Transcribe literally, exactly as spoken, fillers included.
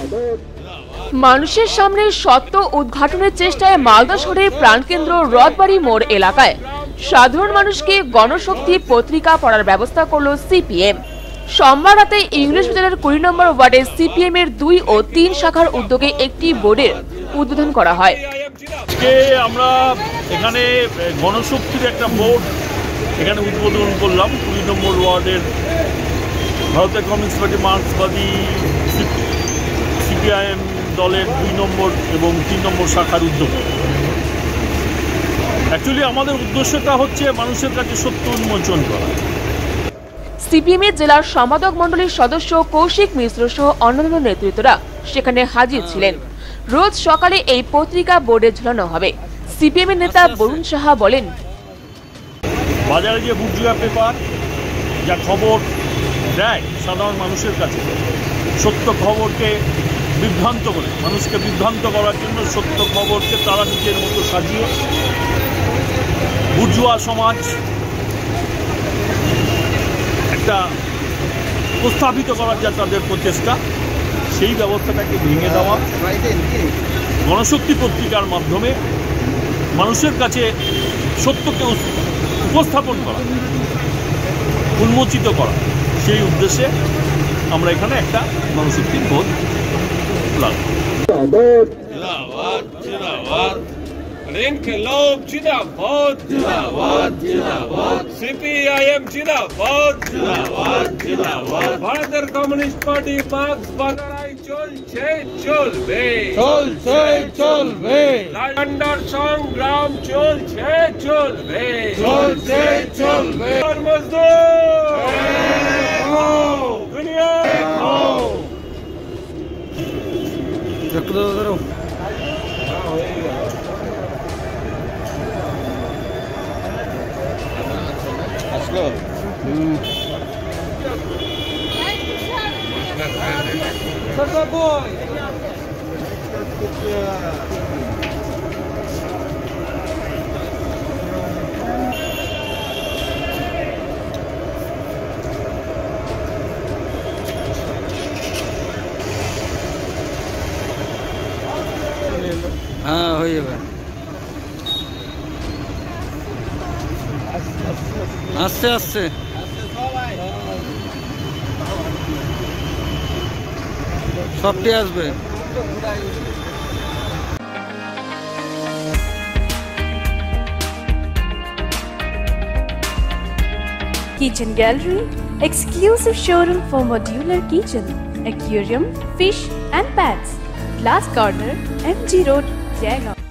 মানুষের সামনে সত্য উদ্ঘাটনের চেষ্টায় মালদা শহরের প্রাণকেন্দ্র রথবাড়ি মোড় এলাকায় সাধারণ মানুষকে গণশক্তি পত্রিকা পড়ার ব্যবস্থা করল সিপিএম। সোমবার রাতে ইংলিশ বাজারের কুড়ি নম্বর ওয়ার্ডে সিপিএম এর দুই ও তিন শাখার উদ্যোগে একটি বোর্ডের উদ্বোধন করা হয়। আজকে আমরা এখানে গণশক্তির একটা বোর্ড এখানে উদ্বোধন করলাম। কুড়ি নম্বর ওয়ার্ডের ভারতের কমিউনিস্ট পার্টি মার্ক্সবাদী সিপিআইএম দলের দুই নম্বর এবং তিন নম্বর শাখার উদ্যোগে। অ্যাকচুয়ালি আমাদের উদ্দেশ্যটা হচ্ছে মানুষের কাছে সত্য উন্মোচন করা। সিপিএম এর জেলার সম্পাদক মণ্ডলীর সদস্য কৌশিক মিশ্র সহ অন্যান্য নেতৃত্বরা সেখানে হাজির ছিলেন। রোজ সকালে এই পত্রিকা বোর্ডে ঝুলানো হবে। সিপিএম এর নেতা বরুণ সাহা বলেন, বাজারে যে বুর্জুয়া পেপার যা খবর দেয় সাধারণ মানুষের কাছে, সত্য খবরকে বিভ্রান্ত করে, মানুষকে বিভ্রান্ত করার জন্য সত্য খবরকে তারা নিজের মতো সাজিয়ে বুর্জুয়া সমাজ একটা প্রস্তাবিত করার যা তাদের প্রচেষ্টা, সেই ব্যবস্থাটাকে ভেঙে দেওয়া, গণশক্তি পত্রিকার মাধ্যমে মানুষের কাছে সত্যকে উপস্থাপন করা, উন্মোচিত করা, সেই উদ্দেশ্যে আমরা এখানে একটা গণশক্তির বোর্ড লাগবো। इनकलाब जिंदाबाद जिंदाबाद जिंदाबाद सीपीआईएम जिंदाबाद जिंदाबाद जिंदाबाद भारतीय कम्युनिस्ट पार्टी मार्क्सবাদী চলছে চলবে চলছে চলবে লন্ডন সংগ্রাম চলছে চলবে চলছে চলবে মজদুর দুনিয়া आओ দেখো ধরো আসলো হুম সরকার বয় হ্যাঁ হয়ে যাবে। আস্তে আস্তে সবটি আসবে। Kitchen Gallery, exclusive showroom for modular kitchen, aquarium, fish and pets. Glass Corner, M G Road, Jaigaon.